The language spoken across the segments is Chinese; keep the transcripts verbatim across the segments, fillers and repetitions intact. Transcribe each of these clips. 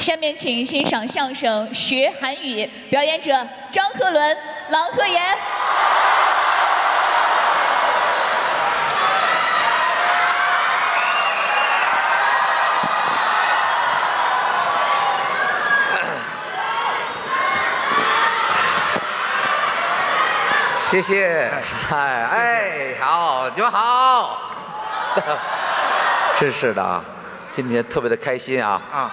下面请欣赏相声《学韩语》，表演者张鹤伦、郎鹤炎。 谢谢，哎哎，好，你们好，真是的啊，今天特别的开心啊啊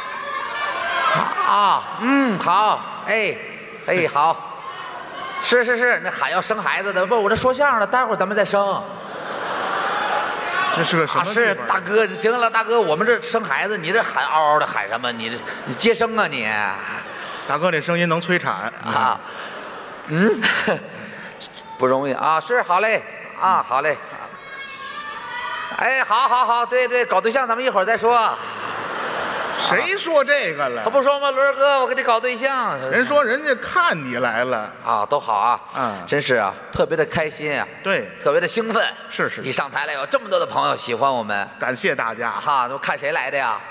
啊，嗯，好，哎哎好，是是是，那喊要生孩子的，不，我这说相声的，待会儿咱们再生。 这是个什么？ 是大哥，行了，大哥，我们这生孩子，你这喊嗷嗷的喊什么？你这你接生啊你？ 大哥，这声音能催产啊？嗯。不容易啊，是好嘞啊，好嘞，哎，好，好，好，对对，搞对象咱们一会儿再说。 谁说这个了？ 他不说吗？轮儿哥，我给你搞对象。 人说人家看你来了啊，都好啊， 嗯， 真是啊，特别的开心啊， 对， 特别的兴奋。 是是， 一上台来有这么多的朋友喜欢我们， 感谢大家哈，都看谁来的呀？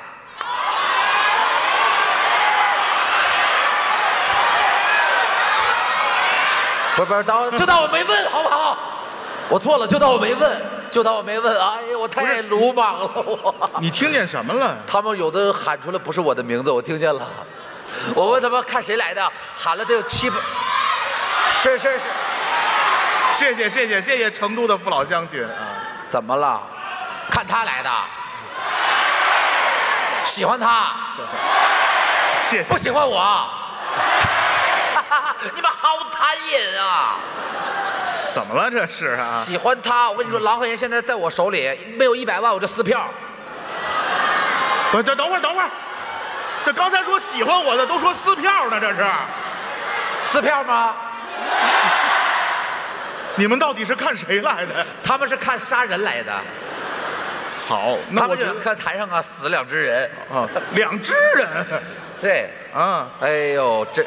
不是不是，当就当我没问，好不好？我错了，就当我没问，就当我没问。哎呀，我太鲁莽了，我。 你听见什么了？ 他们有的喊出来不是我的名字，我听见了。我问他们看谁来的，喊了得有七百。是是是。 谢谢谢谢谢谢成都的父老乡亲啊！ 怎么了？看他来的。喜欢他。 谢谢。 不喜欢我。你们好残忍啊！ 怎么了这是啊？ 喜欢他，我跟你说，郎鹤炎现在在我手里，没有一百万我就撕票。 等等等会儿等会儿，这刚才说喜欢我的都说撕票呢，这是撕票吗？ 你们到底是看谁来的？ 他们是看杀人来的。 好，那我就看台上啊死两只人啊，两只人， 对啊， 哎呦这。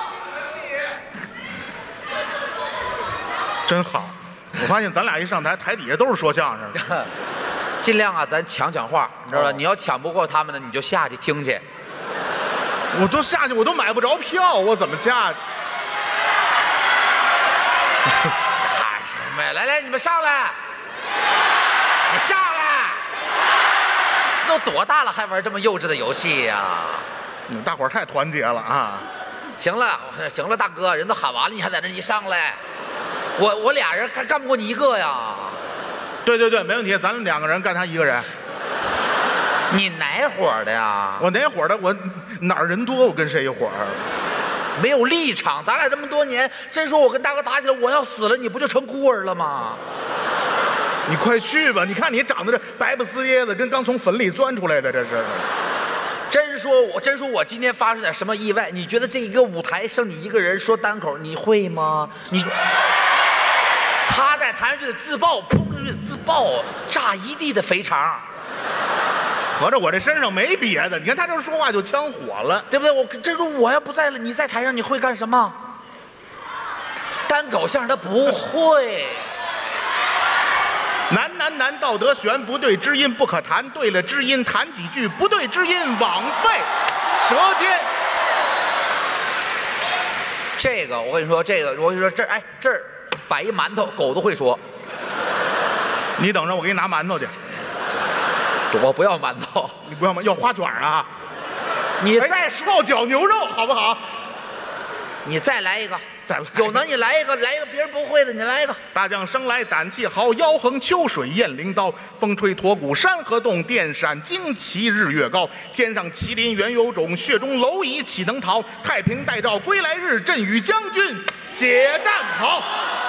真好，我发现咱俩一上台，台底下都是说相声的。 尽量啊，咱抢抢话，你知道吧？哦、你要抢不过他们呢，你就下去听去。 我都下去，我都买不着票，我怎么下去？ 喊什么呀？来来，你们上来！你上来！都多大了，还玩这么幼稚的游戏呀？ 你们大伙儿太团结了啊！ 行了，行了，大哥，人都喊完了，你还在这一上来？我我俩人干干不过你一个呀！ 对对对，没问题，咱们两个人干他一个人。 你哪伙的呀？ 我哪伙的？我哪儿人多，我跟谁一伙儿？ 没有立场，咱俩这么多年，真说我跟大哥打起来，我要死了，你不就成孤儿了吗？ 你快去吧！你看你长得这白不呲咧的，跟刚从坟里钻出来的，这是。 真说我真说我今天发生点什么意外，你觉得这一个舞台剩你一个人说单口，你会吗？你。他在台上就得自爆，砰就得自爆，炸一地的肥肠。 合着我这身上没别的，你看他这说话就枪火了， 对不对？我这说我要不在了，你在台上你会干什么？单口相声他不会。 难难难，道德悬，不对之音不可谈，对了之音谈几句，不对之音枉费舌尖。 这个我跟你说，这个我跟你说，这哎这儿。摆一馒头，狗都会说。 你等着，我给你拿馒头去。 我不要馒头， 你不要吗？要花卷啊！ 你再烧脚牛肉好不好？ 你再来一个， 再来有能你来一个，来一个别人不会的，你来一个。 大将生来胆气豪，腰横秋水雁翎刀，风吹驼骨山河动，电闪惊旗日月高。天上麒麟原有种，血中蝼蚁岂能逃？太平待诏归来日，朕与将军解战袍。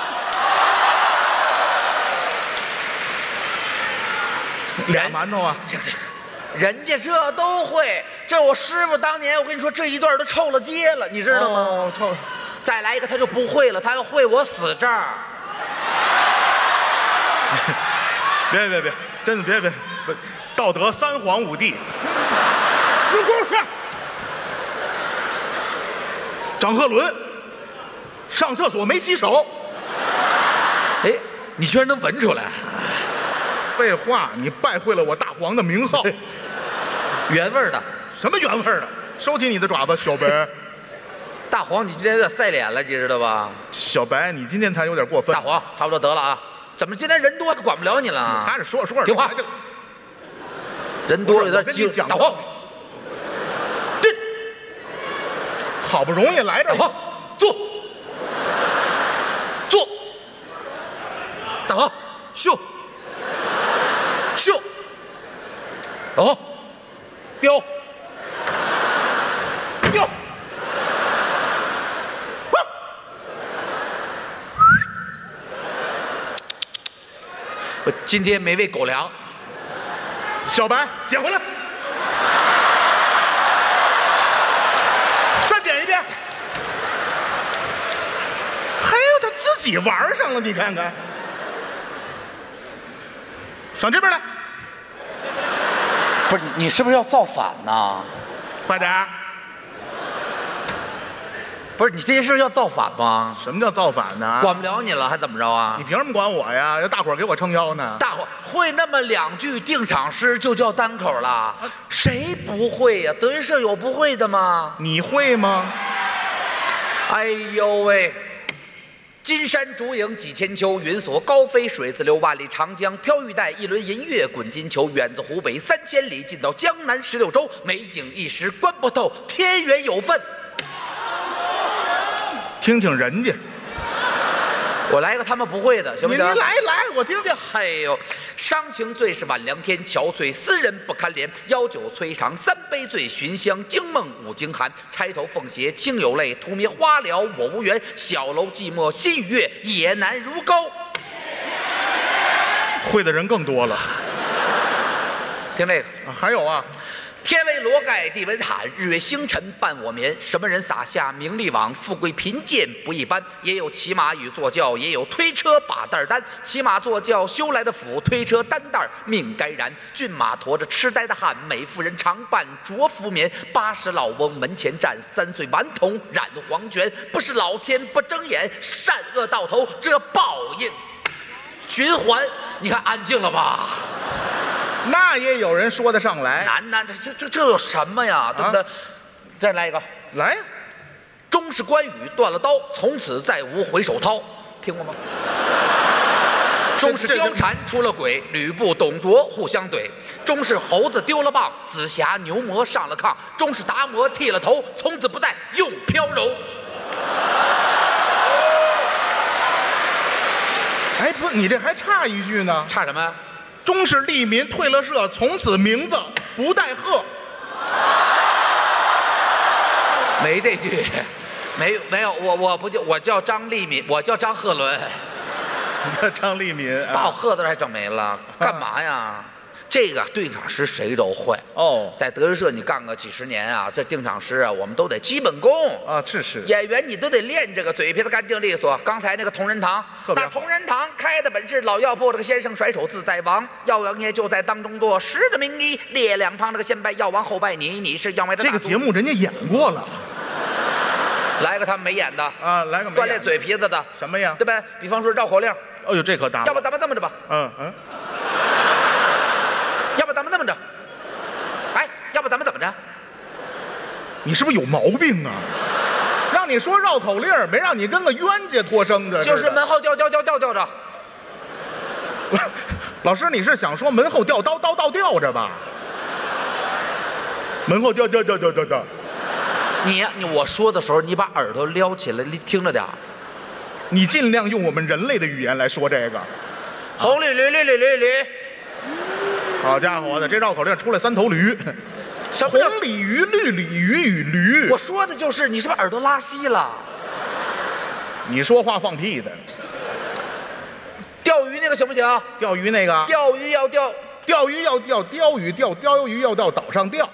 俩馒头啊！ 人家这都会，这我师傅当年我跟你说这一段都臭了街了，你知道吗？ 哦，臭。 再来一个他就不会了，他要会我死这儿。 别别别，真的别别，道德三皇五帝。你给我看，张鹤伦上厕所没洗手。 哎，你居然能闻出来？ 废话，你败坏了我大黄的名号。 原味的， 什么原味的？ 收起你的爪子，小白。 大黄，你今天有点晒脸了，你知道吧？ 小白，你今天才有点过分。 大黄，差不多得了啊！怎么今天人多，管不了你了？ 他这说着说着， 听话。人多有点激动。大黄，这好不容易来这儿， 大黄，坐，坐。大黄，秀，秀。大黄，雕，雕。我今天没喂狗粮。 小白，捡回来，再捡一遍。还有他自己玩上了，你看看。上这边来。 不是你，你是不是要造反呢？ 快点儿。 不是你这件事要造反吗？ 什么叫造反呢？ 管不了你了，还怎么着啊？ 你凭什么管我呀？要大伙儿给我撑腰呢？ 大伙会那么两句定场诗就叫单口了？谁不会呀？德云社有不会的吗？ 你会吗？ 哎呦喂！金山竹影几千秋，云锁高飞水自流，万里长江飘玉带，一轮银月滚金球。远自湖北三千里，近到江南十六州，美景一时观不透，天缘有份。 听听人家， 我来个他们不会的，行不行？ 你来来，我听听。 哎呦，伤情最是晚凉天，憔悴思人不堪怜。邀酒摧肠三杯醉，寻香惊梦五更寒。钗头凤斜清有泪，荼蘼花了我无缘。小楼寂寞心与月，也难如钩。 会的人更多了。 听这个啊，还有啊。 天为罗盖地为毯，日月星辰伴我眠。什么人撒下名利网？富贵贫贱不一般。也有骑马与坐轿，也有推车把担担。骑马坐轿修来的福，推车担担命该然。骏马驮着痴呆的汉，美妇人常伴着服眠。八十老翁门前站，三岁顽童染黄泉。不是老天不睁眼，善恶到头这报应循环。你看安静了吧？ 那也有人说得上来。 难难，这这这有什么呀？对不对？啊、再来一个， 来呀！ 终是关羽断了刀，从此再无回首掏。听过吗？终是貂蝉出了轨，吕布董卓互相怼。终是猴子丢了棒，紫霞牛魔上了炕。终是达摩剃了头，从此不再用飘柔。 哎，不，你这还差一句呢。 差什么呀？ 终是利民退了社，从此名字不带鹤。 没这句，没没有，我我不叫我叫张利民，我叫张鹤伦。 你叫张利民， 把我鹤字还整没了，干嘛呀？这个定场诗谁都会哦， 在德云社你干个几十年啊，这定场诗啊，我们都得基本功啊，是是。 演员你都得练这个嘴皮子干净利索。刚才那个同仁堂，那同仁堂开的本是老药铺，这个先生甩手自在王，药王爷就在当中做，十个名医列两旁，这个先拜药王，后拜你，你是药王的。 这个节目人家演过了。 来个他们没演的啊，来个锻炼嘴皮子的什么呀？ 对吧？比方说绕口令。 哎呦，这可大。 要不咱们这么着吧？ 嗯嗯。 要不咱们这么着？哎，要不咱们怎么着？ 你是不是有毛病啊？让你说绕口令，没让你跟个冤家托生的。 就是门后吊吊吊吊吊着。 老师，你是想说门后吊刀刀刀吊着吧？门后吊吊吊吊吊吊。 你呀，你我说的时候，你把耳朵撩起来，听着点。 你尽量用我们人类的语言来说这个。 红绿驴驴驴驴驴。 好家伙的，这绕口令出来三头驴。 什么叫红鲤鱼、绿鲤鱼与驴？ 我说的就是你是不是耳朵拉稀了？ 你说话放屁的。 钓鱼那个行不行？ 钓鱼那个。 钓鱼要钓， 钓鱼要钓，钓鱼钓，钓鱼要到岛上钓。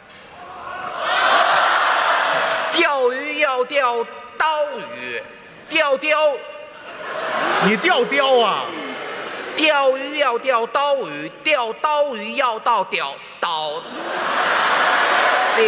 钓鱼要钓刀鱼，钓雕。 你钓雕啊？ 钓鱼要钓刀鱼，钓刀鱼要到钓刀钓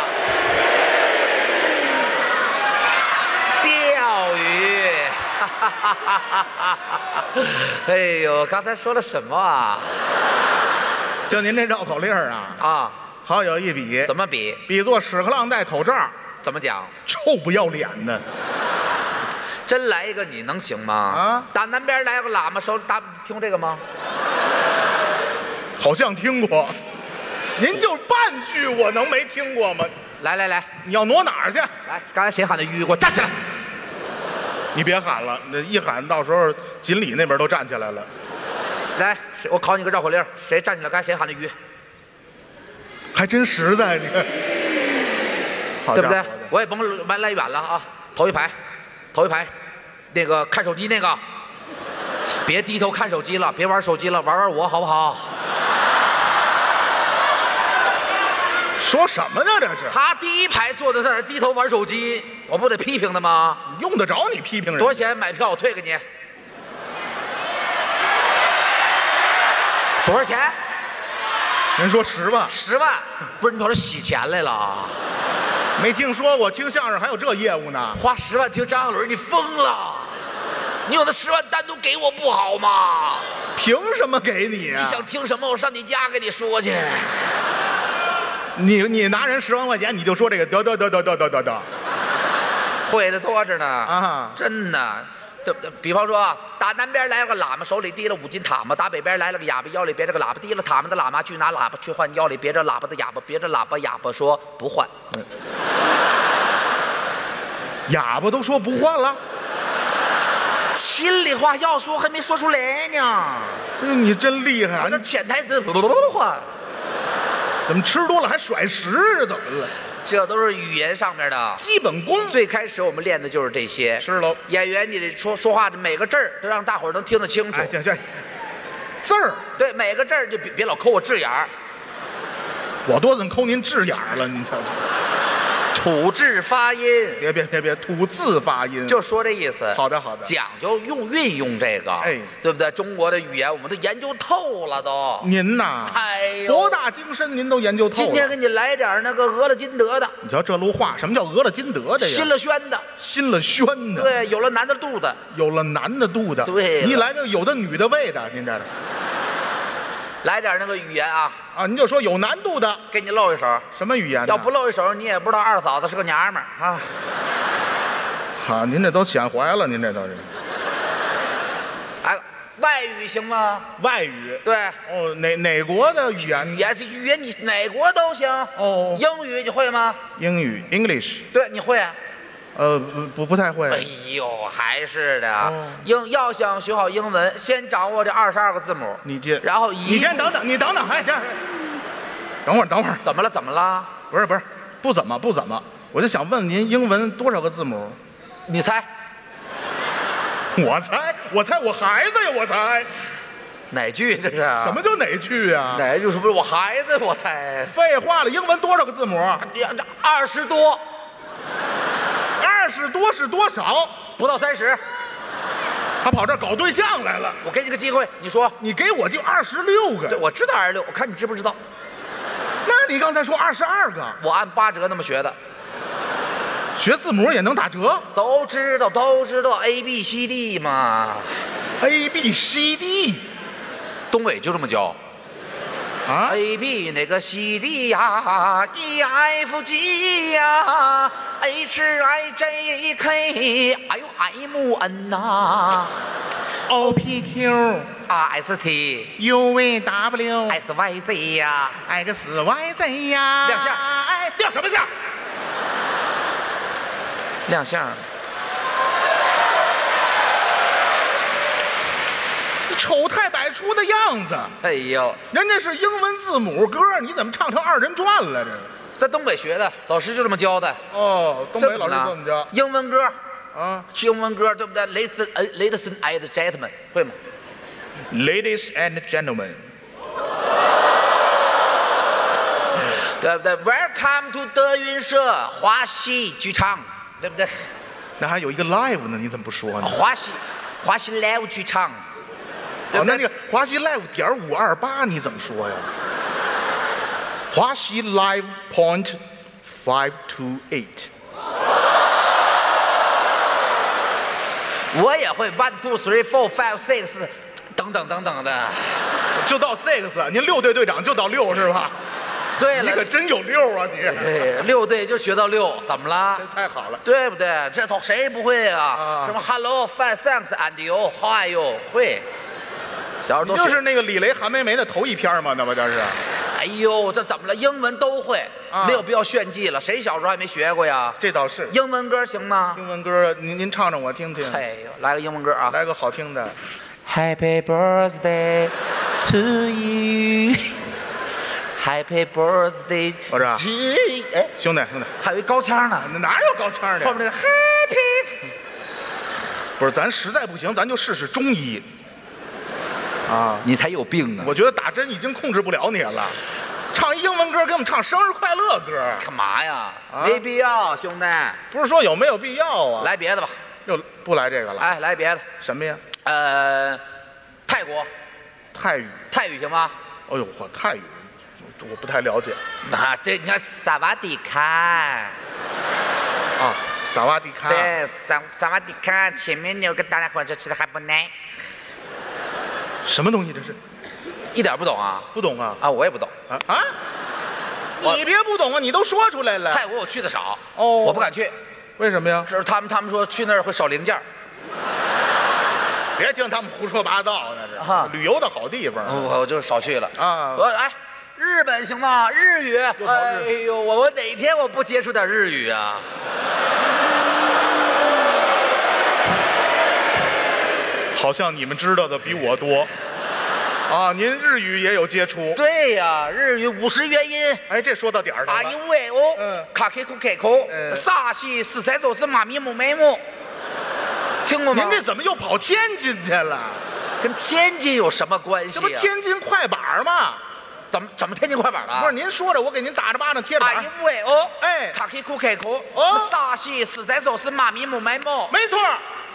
钓鱼，哈哈哈哈哈哈！哎呦，刚才说了什么啊？ 就您这绕口令啊啊， 好有一比。 怎么比？ 比作屎壳郎戴口罩。 怎么讲？ 臭不要脸的。 真来一个你能行吗？ 啊！ 打南边来个喇嘛手打，听过这个吗？ 好像听过。您就半句我能没听过吗？ 来来来， 你要挪哪儿去？ 来，刚才谁喊的鱼？给我站起来！ 你别喊了，那一喊到时候锦鲤那边都站起来了。 来，我考你个绕口令，谁站起来？刚才谁喊的鱼？ 还真实在，你看， 对不对？我也甭来来远了啊，头一排，头一排，那个看手机那个，别低头看手机了，别玩手机了，玩玩我好不好？ 说什么呢？这是他第一排坐的在那低头玩手机，我不得批评他吗？ 用得着你批评人？ 多少钱买票？我退给你。多少钱？ 您说十万？ 十万？不是你跑这洗钱来了？ 没听说过，听相声还有这业务呢？ 花十万听张伦，你疯了？你有那十万单独给我不好吗？ 凭什么给你啊？ 你想听什么？我上你家给你说去。 你你拿人十万块钱，你就说这个得得得得得得得得， 会的多着呢啊！ 真的，对不对？比方说，打南边来了个喇嘛，手里提了五斤塔嘛；打北边来了个哑巴，腰里别着个喇叭，提了塔嘛的喇嘛去拿喇叭去换，腰里别着喇叭的哑巴，别着喇叭哑巴说不换。嗯、 哑巴都说不换了， 心里话要说还没说出来呢。 嗯、你真厉害啊！ 那潜台词不不不换。 怎么吃多了还甩食？怎么了？ 这都是语言上面的基本功。 最开始我们练的就是这些。 是喽。 演员你得说说话的每个字儿都让大伙儿能听得清楚。 哎，这这字儿。 对，每个字儿就别别老抠我字眼儿。 我多怎抠您字眼儿了？您瞧瞧。 吐字发音。 别别别别，吐字发音。 就说这意思。 好的好的。 讲究用运用这个， 哎， 对不对？中国的语言我们都研究透了都。 您呐， 哎呦， 博大精深，您都研究透了。 今天给你来点那个俄了金德的。 你瞧这路话，什么叫俄了金德的呀？ 新了宣的。 新了宣的。 对，有了男的肚子。 有了男的肚子。 对。 你来个有的女的胃的，您这。 来点那个语言啊啊！您就说有难度的， 给你露一手。 什么语言？ 要不露一手，你也不知道二嫂子是个娘们儿啊。 好，您这都显怀了，您这都是。 哎，外语行吗？ 外语。 对。 哦，哪哪国的语言？ 语言是语言，你哪国都行。 哦。 英语你会吗？ 英语 ，English。 对，你会啊。 呃，不不不太会。 哎呦，还是的。 哦、 英要想学好英文，先掌握这二十二个字母。 你接， 然后一。 你先等等，你等等，哎，这样。等会儿，等会儿。 怎么了？怎么了？ 不是不是，不怎么不怎么，我就想问您，英文多少个字母？ 你猜？ 我猜，我猜，我孩子呀，我猜。 哪句这是？ 什么叫哪句啊？ 哪句是不是我孩子？我猜。 废话了，英文多少个字母？ 二十多。 二十多是多少？ 不到三十。 他跑这儿搞对象来了。 我给你个机会，你说。 你给我就二十六个。 对，我知道二十六，我看你知不知道。 那你刚才说二十二个？ 我按八折那么学的。 学字母也能打折？ 都知道，都知道 A B C D 嘛。 A B C D， 东北就这么教。 啊 A B 那个 C D 呀 ，E F G 呀 ，H I J K， 哎呦 M N 呐 ，O P Q R S T U V W S Y Z 呀 ，X Y Z 呀， 亮相， 哎，亮什么相？ 亮相。 丑态百出的样子。 哎呦， 人家是英文字母歌，你怎么唱成二人转了？这在东北学的，老师就这么教的。 哦，东北老师这么教。 英文歌啊， 英文歌对不对 ？Listen, ladies and gentlemen， 会吗 ？Ladies and gentlemen， 对不对 ？Welcome to 德云社华西剧场，对不对？ 那还有一个 live 呢，你怎么不说呢？ 华西，华西 live 剧场。 哦，那那个华西 live 点五二八你怎么说呀？华西 live point five two eight。 我也会 one two three four five six， 等等等等的， 就到 six， 您六队队长就到六是吧？ 对了， 你可真有溜啊你！ 哎，六对就学到六，怎么了？ 真太好了。 对不对？这都谁不会啊？ 啊什么 Hello, fine, thanks, and you, how are you？ 会。小时候都就是那个李雷、韩梅梅的头一篇嘛，那不就是？ 哎呦，这怎么了？英文都会， 啊没有必要炫技了。谁小时候还没学过呀？ 这倒是。 英文歌行吗？ 英文歌，您您唱唱我听听。 哎呦，来个英文歌啊！ 来个好听的。 Happy birthday to you. Happy birthday 我这 to you. 哎， 兄弟兄弟， 还有一高腔呢， 哪有高腔的？ 后面那个 Happy。 不是，咱实在不行，咱就试试中医。啊， 你才有病呢！ 我觉得打针已经控制不了你了。唱英文歌，给我们唱生日快乐歌， 干嘛呀？ 啊没必要，兄弟。 不是说有没有必要啊？ 来别的吧。 又不来这个了？ 哎，来别的。 什么呀？ 呃，泰国泰语。 泰语行吗？ 哎呦，我泰语我我不太了解。 啊，对，你看萨瓦迪卡。 啊，萨瓦迪卡。 对，萨萨瓦迪卡，前面有个大来火车吃的还不耐。 什么东西这是？ 一点不懂啊？ 不懂啊？ 啊，我也不懂啊啊！你别不懂啊，你都说出来了。 泰国我去的少， 哦， 我不敢去。 为什么呀？ 是他们他们说去那儿会少零件。 别听他们胡说八道，那是啊旅游的好地方。 我我就少去了啊。 我哎，日本行吗？日语？哎呦，我我哪天我不接触点日语啊？ 好像你们知道的比我多，啊，您日语也有接触？ 对呀，日语五十元音。 哎，这说到点儿上了。 啊因为哦， 嗯， 卡开口开口，啥西是在走是妈咪木美木，听过吗？ 您这怎么又跑天津去了？ 跟天津有什么关系？ 这不天津快板吗？ 怎么怎么天津快板了？ 不是，您说着，我给您打着巴掌贴着板。 啊因为哦， 哎， 卡开口开口， 哦， 啥西是在走是妈咪木美木， 没错。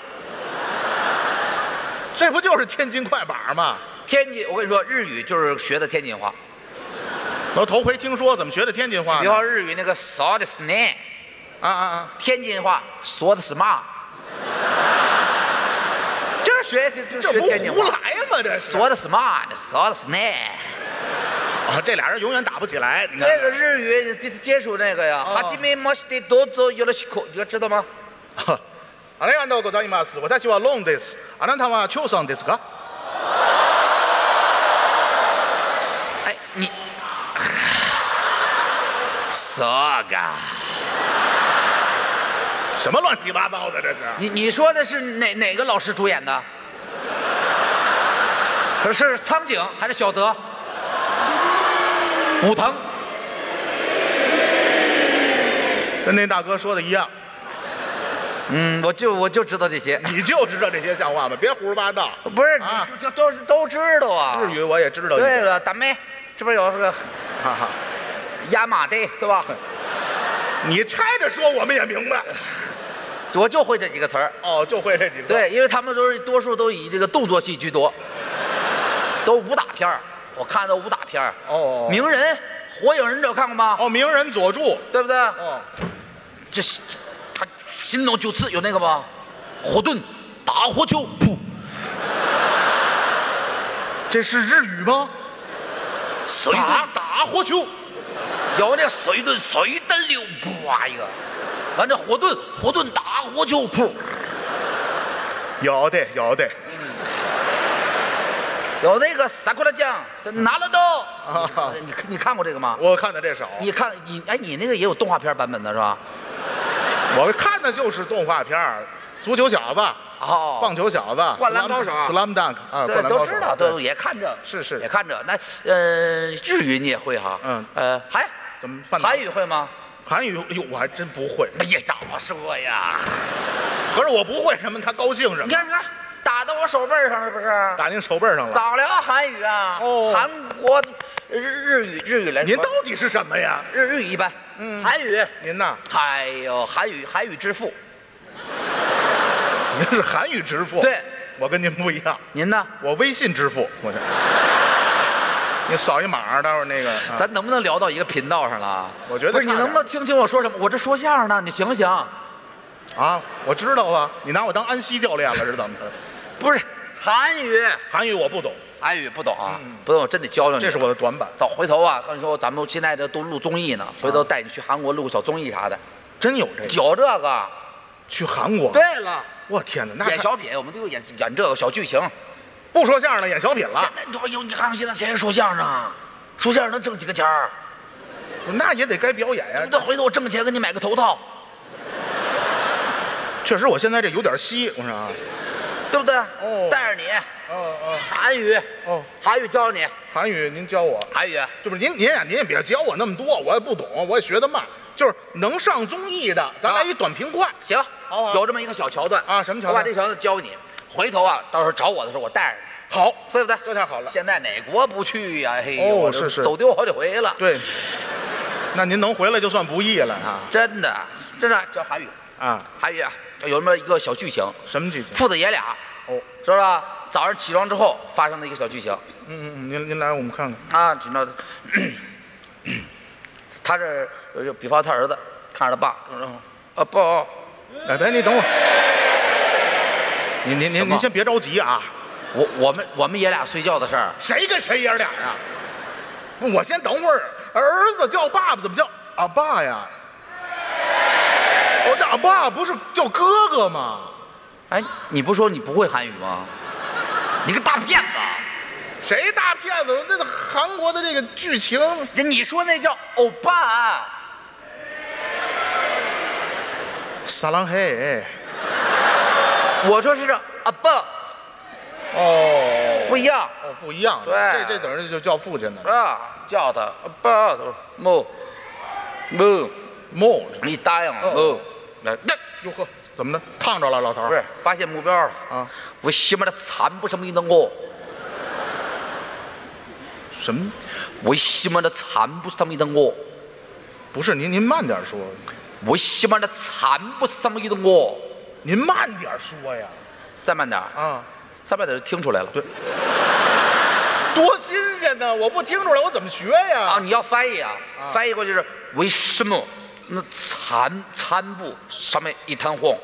这不就是天津快板吗？ 天津，我跟你说，日语就是学的天津话。 我头回听说，怎么学的天津话呢？ 比方日语那个说的是呢， 啊啊啊！ 天津话说的是嘛？就是学就这不学天津话。 胡来吗？这说的是嘛？说的是呢。 啊，这俩人永远打不起来。你看那个日语接接触那个呀， 哦はじめましてどうぞよろしく，你知道吗？ ありがとうございます。私はロンです。あなたはチョウさんですか？ 哎，你，这个， 什么乱七八糟的这是？ 你你说的是哪哪个老师主演的？可是苍井还是小泽？武藤。 跟那大哥说的一样。 嗯，我就我就知道这些。 你就知道这些像话吗？别胡说八道。 不是， 啊你说这都都知道啊。 日语我也知道。 对了，大妹，这边有这个， 哈哈， 亚麻的，对吧？ 你拆着说我们也明白。 我就会这几个词儿。 哦，就会这几个。 对，因为他们都是多数都以这个动作戏居多，都武打片儿。我看的武打片儿。 哦。 鸣人、火影忍者看过吗？ 哦，鸣人佐助， 对不对？ 哦。 这是他神龙九次有那个吗？火遁打火球，噗！ 这是日语吗？ 水遁打打火球， 有那水遁水遁溜，噗一个。完这火遁火遁打火球，噗！ 有的有的。 有那个萨库拉酱拿了都。 啊你你看过这个吗？ 我看的这少。 你看你哎，你那个也有动画片版本的是吧？ 我看的就是动画片儿，足球小子， 哦， 棒球小子， 灌篮高手 ，Slam Dunk 啊， 对， 灌篮高手都知道，都也看着， 是是也看着。那呃，日语你也会哈？ 嗯， 呃，还怎么犯难韩语会吗？ 韩语，哎呦，我还真不会。 哎呀，早说呀！ 可是我不会什么，他高兴什么？ 你看，你看，打到我手背上是不是？ 打您手背上了。 早聊韩语啊！ 哦， 韩国日日语日语来说， 您到底是什么呀？ 日日语一般，嗯，韩语您呐？ 哎呦，韩语韩语之父， 您是韩语支付？ 对， 我跟您不一样。 您呢？ 我微信支付，我这。你扫一码，待会儿那个。啊、 咱能不能聊到一个频道上了？ 我觉得不是，你能不能听清我说什么？我这说相声呢，你醒醒。 啊，我知道啊，你拿我当安西教练了是怎么着？ 不是韩语， 韩语我不懂。 韩语不懂啊，不懂，我真得教教你。 这是我的短板。 到回头啊，跟你说，咱们现在这都录综艺呢，回头带你去韩国录个小综艺啥的。 真有这个？ 有这个。 去韩国？ 对了。 我天哪，那演小品，我们都演演这个小剧情。 不说相声了，演小品了。 现在你看看现在谁说相声啊？说相声能挣几个钱儿？ 那也得该表演呀。 那回头我挣钱给你买个头套。 确实，我现在这有点稀，我说啊， 对不对？ 哦， 带着你。 哦哦。 韩语。 哦。 韩语教你。 韩语您教我。 韩语。 就是您您呀，您也别教我那么多，我也不懂，我也学得慢。就是能上综艺的，咱来一短平快。 行， 好， 有这么一个小桥段啊，什么桥段？ 我把这桥段教你，回头啊，到时候找我的时候我带着你。 好， 对不对？ 这太好了。 现在哪国不去呀？嘿呦，是是， 走丢好几回了。 对。那您能回来就算不易了啊！ 真的，真的教韩语啊， 韩语啊，有这么一个小剧情。 什么剧情？ 父子爷俩， 哦， 是吧？早上起床之后发生的一个小剧情。 嗯嗯，您您来，我们看看。 啊，知道。他这，比方他儿子看着他爸，啊爸， 哎别，你等会儿，您您您您先别着急啊， 我我们我们爷俩睡觉的事儿， 谁跟谁爷俩啊？我先等会儿，儿子叫爸爸怎么叫阿爸呀？我的阿爸不是叫哥哥吗？ 哎，你不说你不会韩语吗？你个大骗子！ 谁大骗子？那韩国的这个剧情， 你说那叫欧巴。 撒浪嘿， 我说是阿爸。 哦， 不一样。 哦，不一样。 对， 这这等于就叫父亲的啊，叫他阿爸，母母母， 你答应了母。来，那哟呵，怎么的？烫着了，老头？ 不是，发现目标了啊！为什么他惨不什么的我？ 什么？ 为什么他惨不什么的我？ 不是您，您慢点说。 为什么他惨不什么的我？ 您慢点说呀！ 再慢点啊！ 再慢点就听出来了。 对。多新鲜呢！我不听出来，我怎么学呀？ 啊，你要翻译啊，啊翻译过去是为什么那餐餐布上面一滩黄？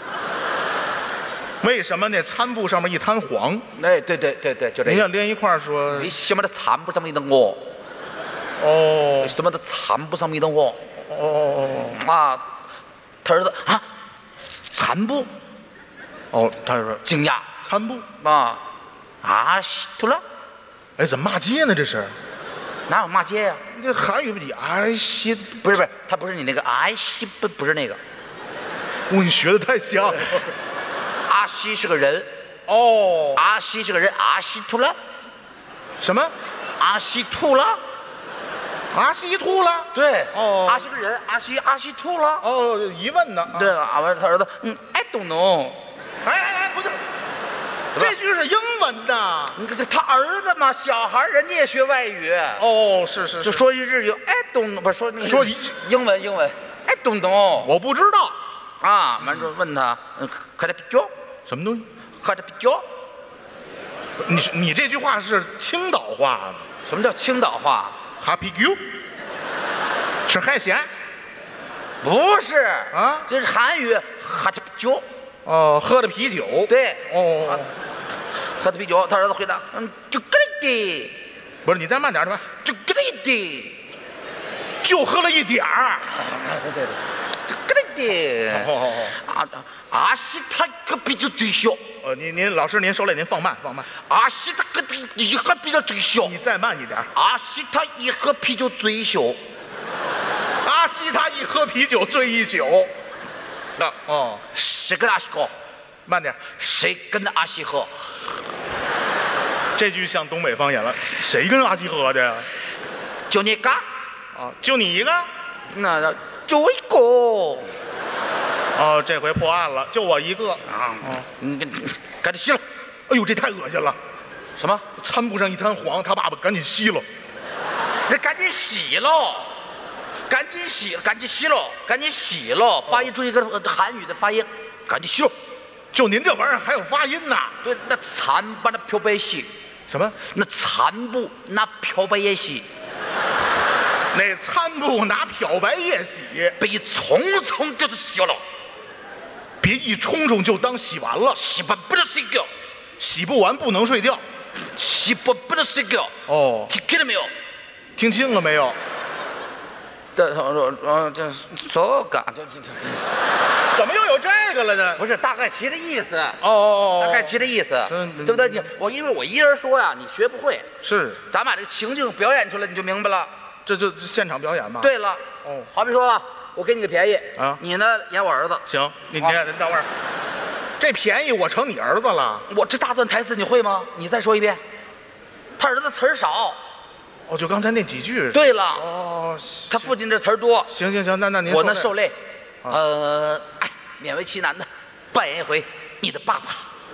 为什么那餐布上面一滩黄？ 哎，对对对对，就这。 您要连一块说。 为什么那餐布上面一滩黄？ 哦。 为什么那餐布上面一滩黄？ 哦哦哦。啊，他儿子啊，餐布。 哦，他说惊讶。 餐布啊啊，西图了。 哎，怎么骂街呢？这是。 哪有骂街呀？ 这韩语不你哎西， 不是不是，他不是你那个哎西，不不是那个。 我你学的太像了。 阿西是个人。 哦。 阿西是个人，阿西吐了。 什么？ 阿西吐了。 阿西吐了。 对。 哦。 阿西个人，阿西阿西吐了。 哦，疑问呢？ 对，阿完他儿子，嗯 ，I don't know。 哎哎哎，不对。这句是英文的， 你看他儿子嘛，小孩人家也学外语。 哦，是是， 就说一日语，I don't know，不是说说英文英文 ，I don't know， 我不知道。 啊，完之后问他，嗯，喝点啤酒， 什么东西？ 喝点啤酒。 你你这句话是青岛话， 什么叫青岛话？ 喝啤酒，吃海鲜？ 不是啊， 这是韩语，喝点啤酒。 哦，喝的啤酒。 对。 哦。 啊、喝的啤酒，他儿子回答：“嗯，就给的。” 不是，你再慢点，什么？ 就给的。 就喝了一点儿。 对对对，就给的。 好好好。 啊，阿西他喝啤酒最小。 呃，您您老师您受累，您放慢放慢。 阿西他喝一喝啤酒最小。 你再慢一点。 阿西他一喝啤酒醉一宿。 阿西他一喝啤酒醉一宿。那哦， 谁跟阿西喝？ 慢点。 谁跟着阿西喝？ 这句像东北方言了。谁跟阿西喝的？ 就你个。 啊，就你一个？ 那就我一个。 哦，这回破案了，就我一个。啊， 哦，你赶紧吸了。 哎呦，这太恶心了。 什么？ 餐布上一滩黄，他爸爸赶紧吸了。 那赶紧洗喽！赶紧洗，赶紧洗喽！赶紧洗喽！发音注意个韩语的发音，赶紧洗喽！ 就您这玩意儿还有发音呐？ 对，那餐把那漂白洗。 什么？ 那餐布拿漂白液洗。 那餐布拿漂白液洗， 别一冲冲就是洗了。 别一冲冲就当洗完了， 洗完不能睡觉， 洗不完不能睡觉。 西不不能睡觉。 哦， 听听到没有？ 听清了没有？ 这呃这这个这这这怎么又有这个了呢？ 不是大概其的意思。 哦哦哦， 大概其的意思， 嗯对不对？你我因为我一人说呀，你学不会。 是， 咱把这个情境表演出来，你就明白了。 这就这现场表演嘛。， 对了， 哦， 好比说啊，我给你个便宜啊你呢演我儿子， 行，你你好等会儿，这便宜我成你儿子了？ 我这大段台词你会吗？你再说一遍。他儿子词儿少。 哦，就刚才那几句。 对了， 哦， 他父亲这词儿多。 行行行，那那您我呢这受累，呃，哎，勉为其难的扮演一回你的爸爸。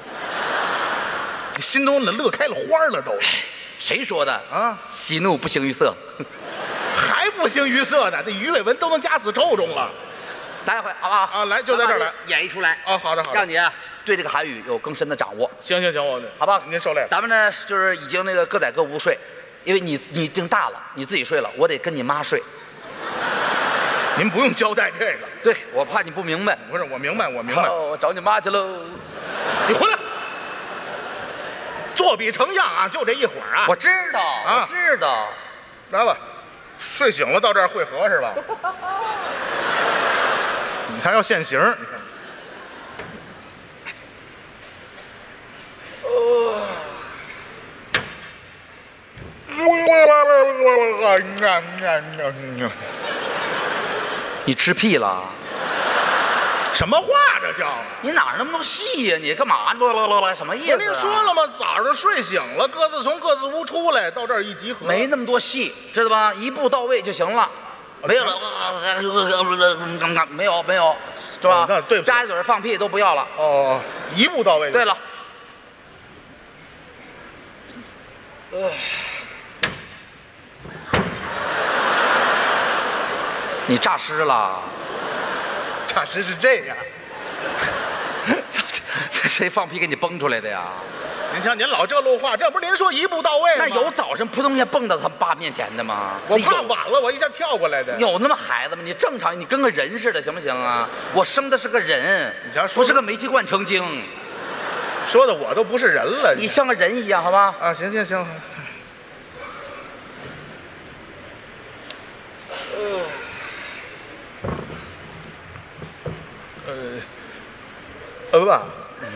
你心中乐开了花了都， 谁说的啊？ 喜怒不形于色。 还不形于色呢，这鱼尾纹都能夹死臭中了。 来一回好不好？ 啊来就在这儿来， 演绎出来。 哦，好的好的， 让你啊对这个韩语有更深的掌握， 行行行，我好吧？ 您受累了。 咱们呢就是已经那个各在各屋睡，因为你你已经大了，你自己睡了，我得跟你妈睡。 您不用交代这个， 对，我怕你不明白。 不是我明白，我明白。 好我找你妈去喽。 你回来，作比成样啊，就这一会儿啊。 我知道， 啊我知道。 来吧，睡醒了到这儿会合是吧？你看要现行，你看。 你吃屁了？ 什么话这叫？ 你哪儿那么多戏呀、你干嘛？什么意思、啊？ 不是您说了吗？早上睡醒了，各自从各自屋出来，到这儿一集合。 没那么多戏，知道吧？一步到位就行了。没有了，没有没有，是吧？ 哦那对不起扎一嘴放屁都不要了。 哦，一步到位。 对了，你诈尸了？ 诈尸是这样。 这这谁放屁给你崩出来的呀？ 您像您老这路话，这不是您说一步到位吗？ 那有早晨扑通一下蹦到他爸面前的吗？ 我怕有晚了，我一下跳过来的。 有那么孩子吗？你正常，你跟个人似的，行不行啊？我生的是个人， 你瞧说不是个煤气罐成精。 说的我都不是人了。 你像个人一样，好吧？ 啊，行行行。呃，呃不吧，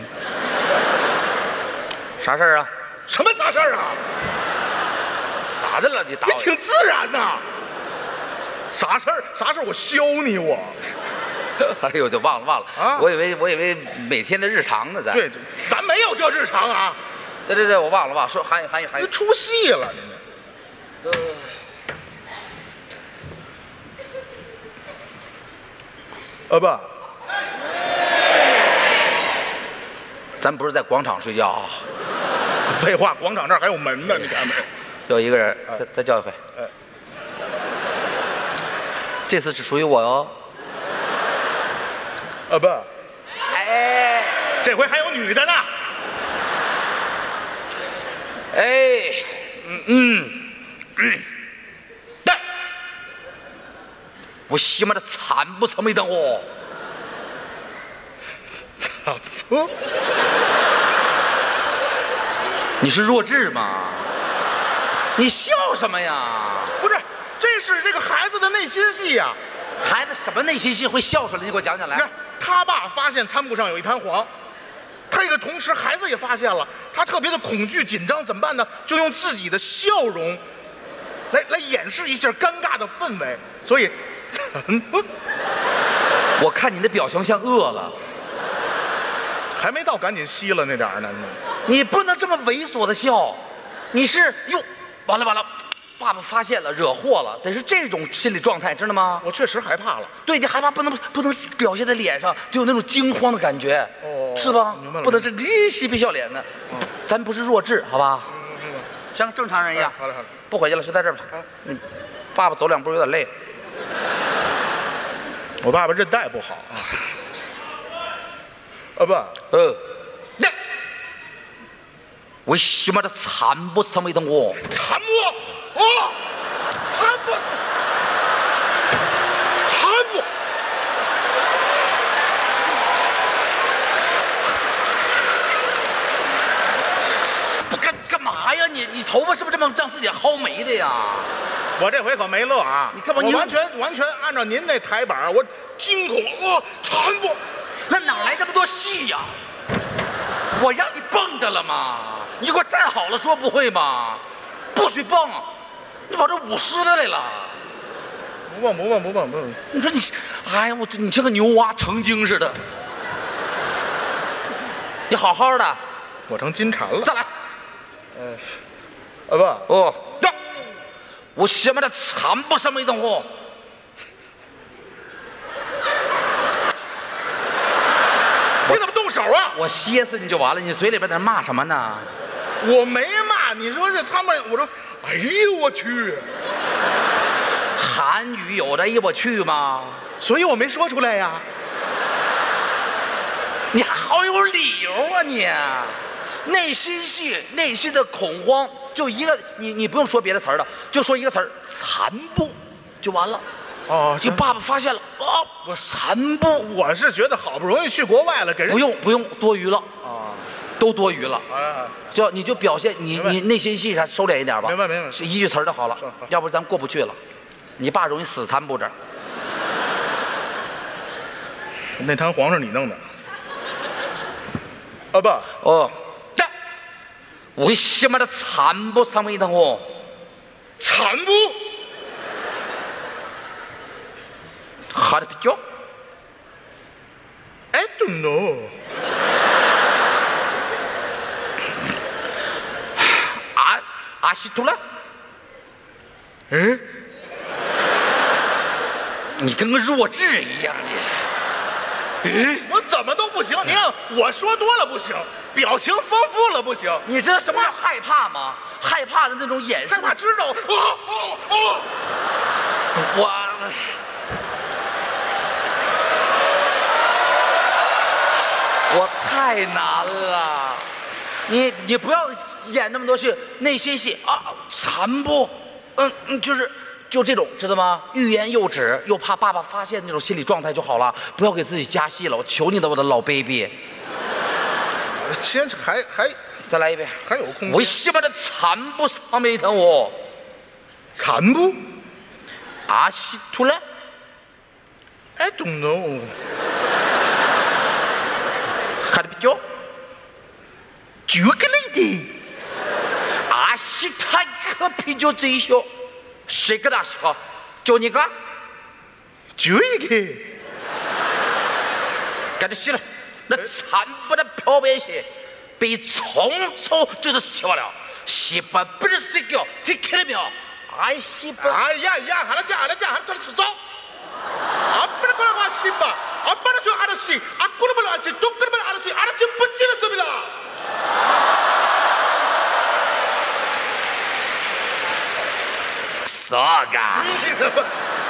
啥事儿啊？ 什么啥事儿啊？ 咋的了？你打我？ 你挺自然呐。啥事儿？啥事儿？我削你我。 哎呦，就忘了忘了啊我以为我以为每天的日常呢，咱对，对咱没有这日常啊。 对对对，我忘了忘了说韩语韩语韩语您。出戏了，您这。呃不， 咱不是在广场睡觉啊。 废话，广场这儿还有门呢，你看没？ 有一个人，再再叫一回。 哎这次只属于我哟。 呃不， 哎这回还有女的呢。 哎，嗯嗯嗯，对，我西妈的惨不成没等我。 操不， 你是弱智吗？你笑什么呀？ 不是，这是这个孩子的内心戏呀、 孩子什么内心戏会笑出来？你给我讲讲来你看。，他爸发现餐布上有一滩黄，他这个同时孩子也发现了，他特别的恐惧紧张，怎么办呢？就用自己的笑容来来掩饰一下尴尬的氛围，所以， 我看你的表情像饿了， 还没到赶紧吸了那点儿呢。 你不能这么猥琐的笑。你是哟，完了完了，爸爸发现了，惹祸了，得是这种心理状态，知道吗？ 我确实害怕了。 对，你害怕不能不能表现在脸上，就有那种惊慌的感觉， 哦是吧明白？了不能这这嬉皮笑脸的，咱不是弱智，好吧？像正常人一样。 好嘞好嘞， 不回去了，就在这儿吧。嗯，爸爸走两步有点累。 我爸爸韧带不好啊。啊不， 呃，那为什么这惨不成为的我？ 残不哦，残不，残不。 不干干嘛能让自己薅没的呀？ 我这回可没乐啊！ 你干嘛你我完全完全按照您那台板，我惊恐哦，残不？ 那哪来这么多戏呀？我让你蹦的了吗？你给我站好了说不会吗？不许蹦！你跑这舞狮的来了？ 不蹦不蹦不蹦不蹦！ 你说你，哎呀，我这你这个牛蛙成精似的。你好好的， 我成金蝉了。 再来。 呃，啊不， 哦，呀，我他妈的惨不什么一等货。 你怎么动手啊？ 我歇死你就完了，你嘴里边在那骂什么呢？ 我没骂，你说这参谋，我说，哎呦我去， 韩语有的哎呦我去吗？ 所以我没说出来呀。 你好有理由啊你！内心戏，内心的恐慌，就一个，你你不用说别的词儿了，就说一个词儿，残部，就完了。 哦， 你爸爸发现了啊，我残部， 我是觉得好不容易去国外了，给人不用不用多余了， 啊， 都多余了。 啊， 就你就表现你明白你内心戏上收敛一点吧。 明白明白是一句词儿就好了是好， 要不咱过不去了。你爸容易死残部这儿。 那弹簧是你弄的。啊爸， 哦，对，为什么的残部上面一等哦？ 残不？ How to pick I don't know. 阿阿西图拉， 哎， 你跟个弱智一样的。 哎，我怎么都不行？你看我说多了不行，表情丰富了不行， 你知道什么叫害怕吗？害怕的那种眼神。 害怕知道？哦哦哦！ 我。 我太难了，你你不要演那么多戏，内心戏啊，残不，嗯嗯，就是就这种，知道吗？欲言又止，又怕爸爸发现那种心理状态就好了，不要给自己加戏了，我求你的，我的老 baby。 先还还再来一遍， 还有空间。 为什么的残不上面一疼我？ 残不？ 阿西图勒 I don't know. 还得比较。 举个例子， 阿西坦克啤酒最小，谁给他喝？就你个， 举一个， 赶紧洗了。那残不的漂白鞋被冲走就是洗不了，洗不不是睡觉，听开了没有？哎，洗不。 哎呀呀，하나짜하나짜하나짜수저아빠를보라고하시바 아빠는 저 아저씨, 앞구르을 아저씨, 똥그름을 아저씨, 아저씨 붙이겠습니다. 싸가.